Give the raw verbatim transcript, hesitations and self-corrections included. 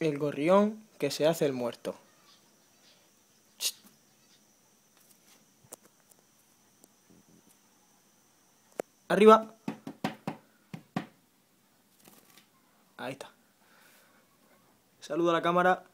El gorrión que se hace el muerto. Ch. Arriba. Ahí está. Saluda a la cámara.